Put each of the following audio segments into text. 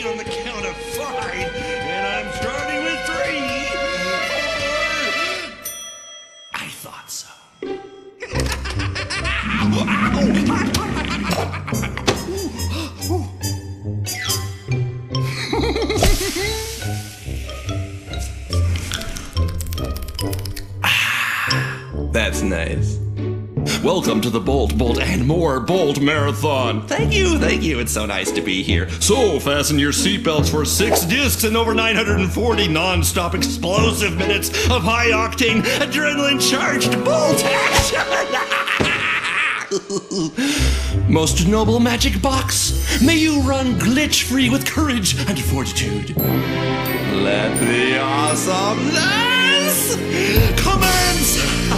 on the count of 5, and I'm starting with 3, 4. I thought so. That's nice. Welcome to the Bolt, and More Bolt Marathon. Thank you. It's so nice to be here. So, fasten your seatbelts for 6 discs and over 940 non-stop explosive minutes of high-octane, adrenaline-charged Bolt action. Most noble magic box, may you run glitch-free with courage and fortitude. Let the awesomeness commence!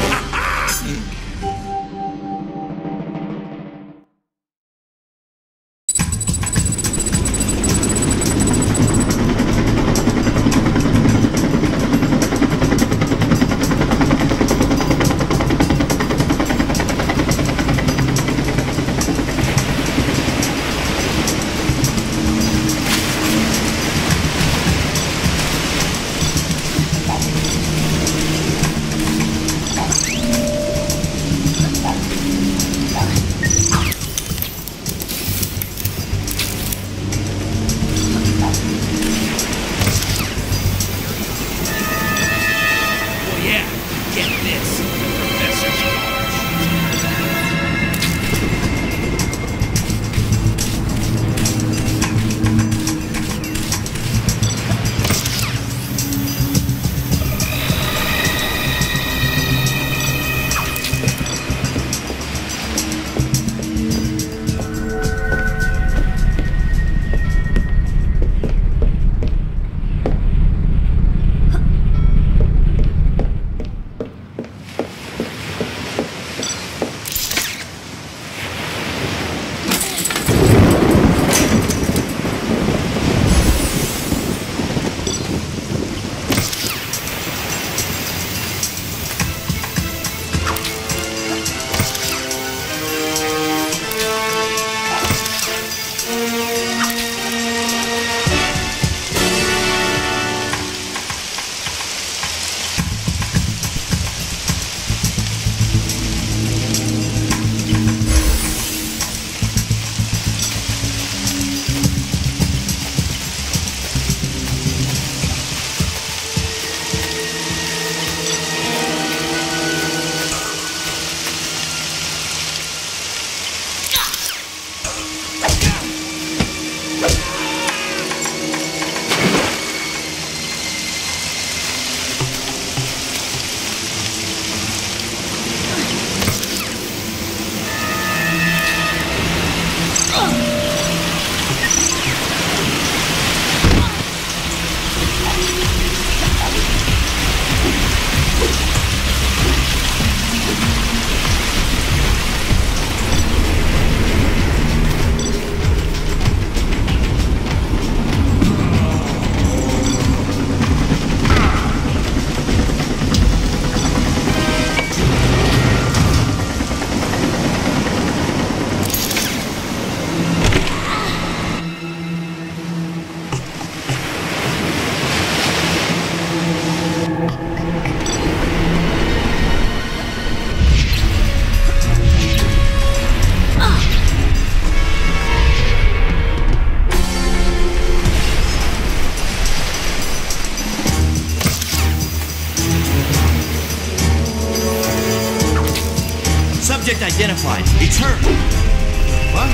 Subject identified. It's her. What?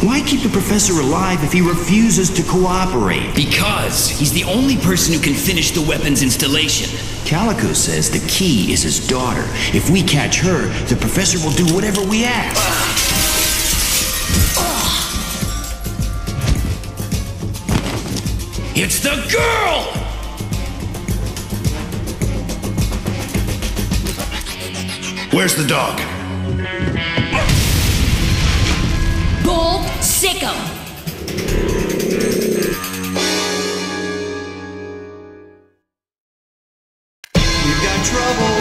Why keep the professor alive if he refuses to cooperate? Because he's the only person who can finish the weapons installation. Calico says the key is his daughter. If we catch her, the professor will do whatever we ask. It's the girl! Where's the dog? Bolt, sick 'em! We've got trouble.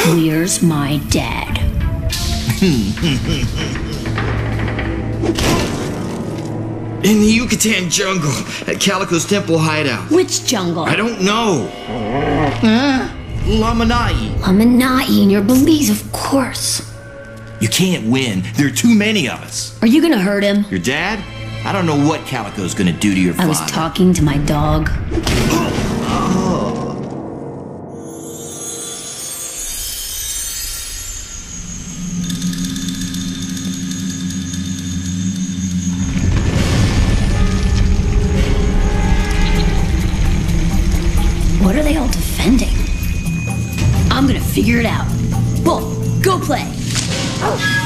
Clear's my dad. In the Yucatan jungle, at Calico's temple hideout. Which jungle? I don't know. Lamanai. Lamanai and your Belize, of course. You can't win. There are too many of us. Are you gonna hurt him? Your dad? I don't know what Calico's gonna do to your father. I was talking to my dog. What are they all defending? I'm gonna figure it out. Bull, go play.